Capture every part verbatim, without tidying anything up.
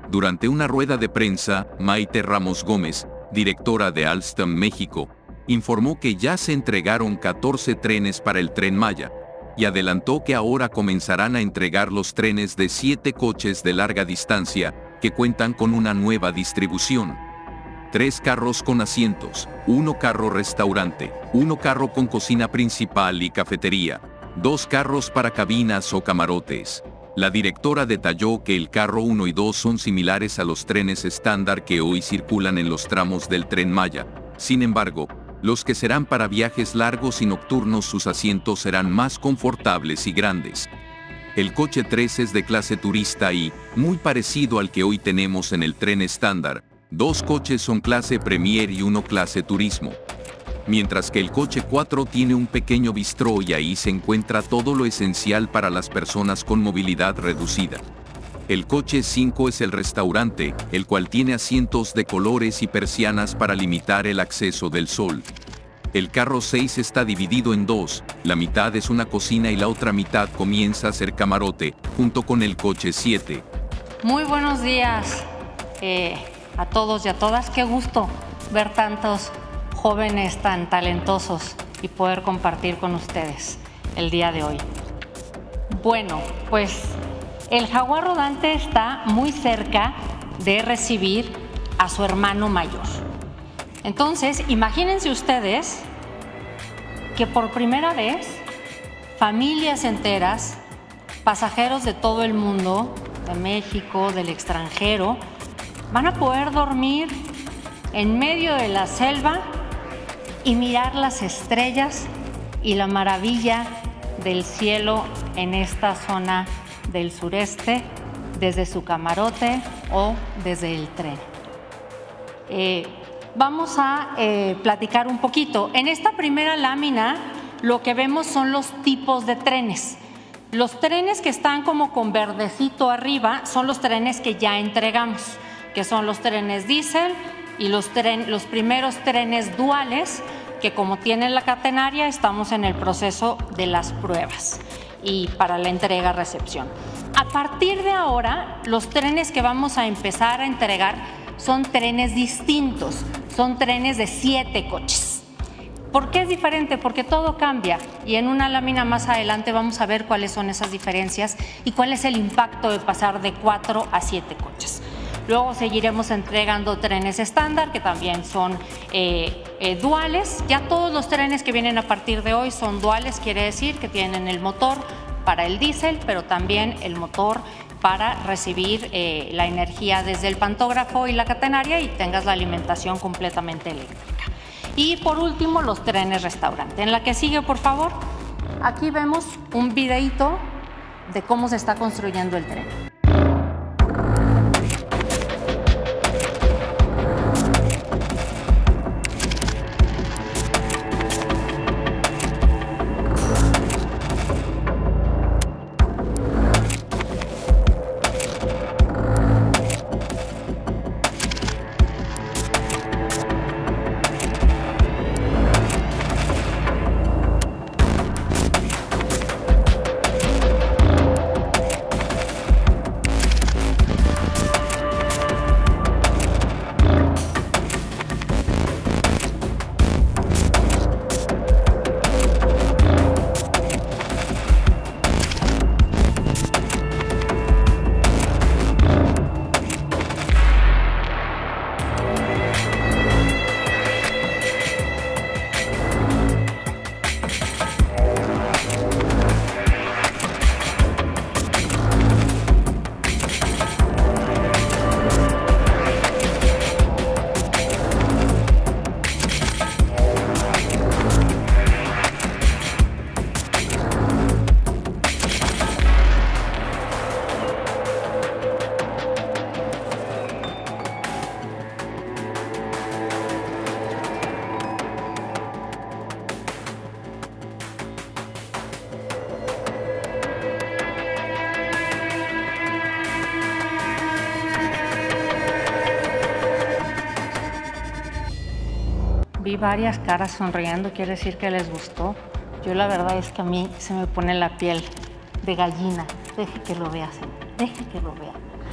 Durante una rueda de prensa, Maite Ramos Gómez, directora de Alstom México, informó que ya se entregaron catorce trenes para el Tren Maya, y adelantó que ahora comenzarán a entregar los trenes de siete coches de larga distancia, que cuentan con una nueva distribución. Tres carros con asientos, uno carro restaurante, uno carro con cocina principal y cafetería, dos carros para cabinas o camarotes. La directora detalló que el carro uno y dos son similares a los trenes estándar que hoy circulan en los tramos del Tren Maya. Sin embargo, los que serán para viajes largos y nocturnos, sus asientos serán más confortables y grandes. El coche tres es de clase turista y, muy parecido al que hoy tenemos en el tren estándar, dos coches son clase Premier y uno clase Turismo. Mientras que el coche cuatro tiene un pequeño bistró y ahí se encuentra todo lo esencial para las personas con movilidad reducida. El coche cinco es el restaurante, el cual tiene asientos de colores y persianas para limitar el acceso del sol. El carro seis está dividido en dos, la mitad es una cocina y la otra mitad comienza a ser camarote, junto con el coche siete. Muy buenos días eh, a todos y a todas. Qué gusto ver tantos jóvenes tan talentosos y poder compartir con ustedes el día de hoy. Bueno, pues el Jaguar Rodante está muy cerca de recibir a su hermano mayor. Entonces, imagínense ustedes que por primera vez familias enteras, pasajeros de todo el mundo, de México, del extranjero, van a poder dormir en medio de la selva y mirar las estrellas y la maravilla del cielo en esta zona del sureste, desde su camarote o desde el tren. Eh, vamos a eh, platicar un poquito. En esta primera lámina lo que vemos son los tipos de trenes. Los trenes que están como con verdecito arriba son los trenes que ya entregamos, que son los trenes diésel y los, tren, los primeros trenes duales, que como tienen la catenaria estamos en el proceso de las pruebas y para la entrega-recepción. A partir de ahora, los trenes que vamos a empezar a entregar son trenes distintos, son trenes de siete coches. ¿Por qué es diferente? Porque todo cambia y en una lámina más adelante vamos a ver cuáles son esas diferencias y cuál es el impacto de pasar de cuatro a siete coches. Luego seguiremos entregando trenes estándar, que también son eh, eh, duales. Ya todos los trenes que vienen a partir de hoy son duales, quiere decir que tienen el motor para el diésel, pero también el motor para recibir eh, la energía desde el pantógrafo y la catenaria y tengas la alimentación completamente eléctrica. Y por último, los trenes restaurante. En la que sigue, por favor, aquí vemos un videíto de cómo se está construyendo el tren. Vi varias caras sonriendo, quiere decir que les gustó. Yo la verdad es que a mí se me pone la piel de gallina. Deje que lo vea, señor. Deje que lo vea.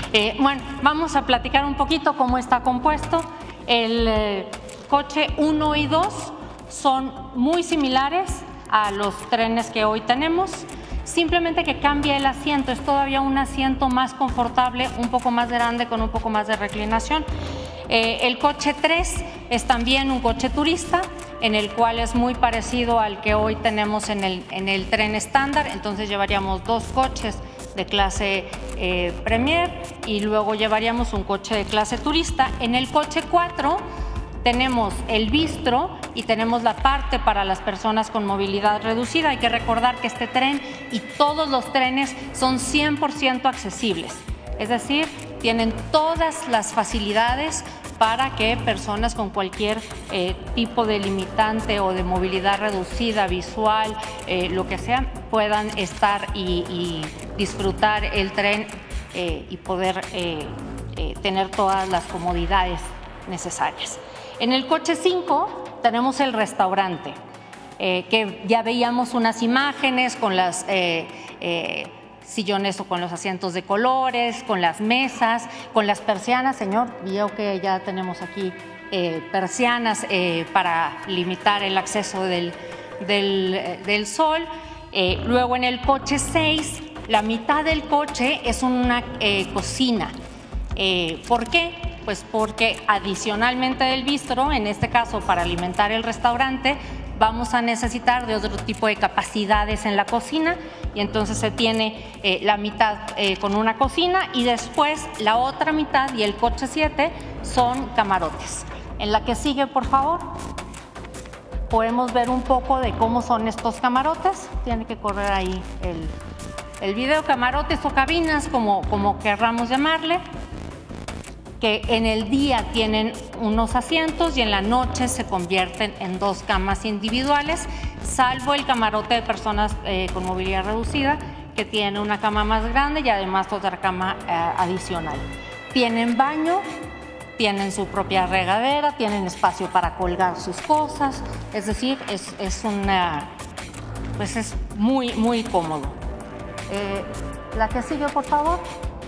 Eh, bueno, vamos a platicar un poquito cómo está compuesto. El eh, coche uno y dos son muy similares a los trenes que hoy tenemos, simplemente que cambia el asiento, es todavía un asiento más confortable, un poco más grande, con un poco más de reclinación. Eh, el coche tres es también un coche turista, en el cual es muy parecido al que hoy tenemos en el, en el tren estándar, entonces llevaríamos dos coches de clase eh, Premier y luego llevaríamos un coche de clase turista. En el coche cuatro tenemos el bistro y tenemos la parte para las personas con movilidad reducida. Hay que recordar que este tren y todos los trenes son cien por ciento accesibles, es decir, tienen todas las facilidades para que personas con cualquier eh, tipo de limitante o de movilidad reducida, visual, eh, lo que sea, puedan estar y, y disfrutar el tren eh, y poder eh, eh, tener todas las comodidades necesarias. En el coche cinco tenemos el restaurante, eh, que ya veíamos unas imágenes con las eh, eh, sillones o con los asientos de colores, con las mesas, con las persianas. Señor, veo que ya tenemos aquí eh, persianas eh, para limitar el acceso del, del, del sol. Eh, luego en el coche seis, la mitad del coche es una eh, cocina. Eh, ¿Por qué? Pues porque adicionalmente del bistro, en este caso para alimentar el restaurante, vamos a necesitar de otro tipo de capacidades en la cocina y entonces se tiene eh, la mitad eh, con una cocina y después la otra mitad y el coche siete son camarotes. En la que sigue, por favor, podemos ver un poco de cómo son estos camarotes. Tiene que correr ahí el, el video. Camarotes o cabinas, como, como querramos llamarle, que en el día tienen unos asientos y en la noche se convierten en dos camas individuales, salvo el camarote de personas eh, con movilidad reducida, que tiene una cama más grande y además otra cama eh, adicional. Tienen baño, tienen su propia regadera, tienen espacio para colgar sus cosas, es decir, es, es, una, pues es muy, muy cómodo. Eh, la que sigue, por favor.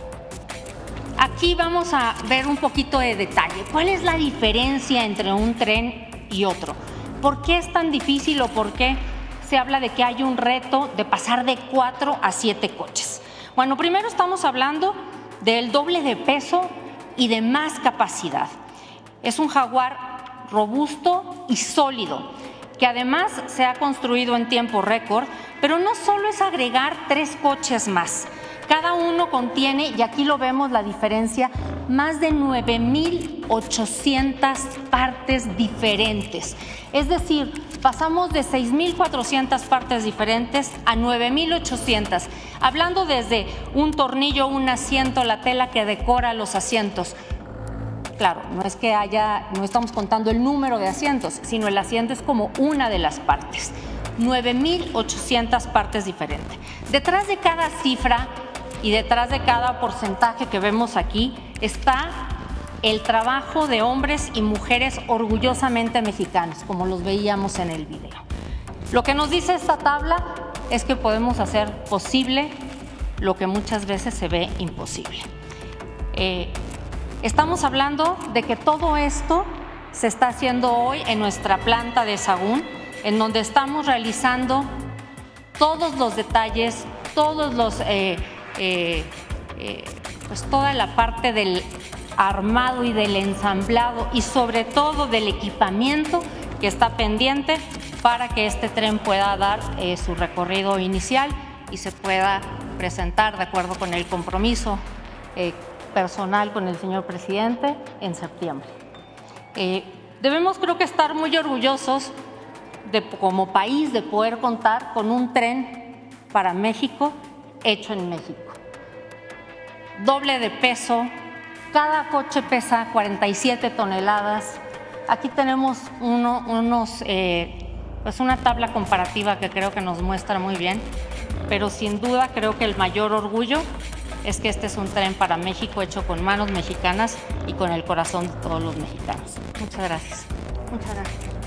Aquí vamos a ver un poquito de detalle. ¿Cuál es la diferencia entre un tren y otro? ¿Por qué es tan difícil o por qué se habla de que hay un reto de pasar de cuatro a siete coches? Bueno, primero estamos hablando del doble de peso y de más capacidad. Es un Jaguar robusto y sólido, que además se ha construido en tiempo récord, pero no solo es agregar tres coches más. Cada uno contiene, y aquí lo vemos la diferencia, más de nueve mil ochocientas partes diferentes. Es decir, pasamos de seis mil cuatrocientas partes diferentes a nueve mil ochocientas. Hablando desde un tornillo, un asiento, la tela que decora los asientos. Claro, no es que haya, no estamos contando el número de asientos, sino el asiento es como una de las partes. nueve mil ochocientas partes diferentes. Detrás de cada cifra y detrás de cada porcentaje que vemos aquí está el trabajo de hombres y mujeres orgullosamente mexicanos, como los veíamos en el video. Lo que nos dice esta tabla es que podemos hacer posible lo que muchas veces se ve imposible. Eh, estamos hablando de que todo esto se está haciendo hoy en nuestra planta de Sahagún, en donde estamos realizando todos los detalles, todos los... Eh, Eh, eh, pues toda la parte del armado y del ensamblado y sobre todo del equipamiento que está pendiente para que este tren pueda dar eh, su recorrido inicial y se pueda presentar de acuerdo con el compromiso eh, personal con el señor presidente en septiembre. Eh, debemos creo que estar muy orgullosos de, como país, de poder contar con un tren para México hecho en México. Doble de peso, cada coche pesa cuarenta y siete toneladas. Aquí tenemos uno, unos, eh, pues una tabla comparativa que creo que nos muestra muy bien, pero sin duda creo que el mayor orgullo es que este es un tren para México hecho con manos mexicanas y con el corazón de todos los mexicanos. Muchas gracias. Muchas gracias.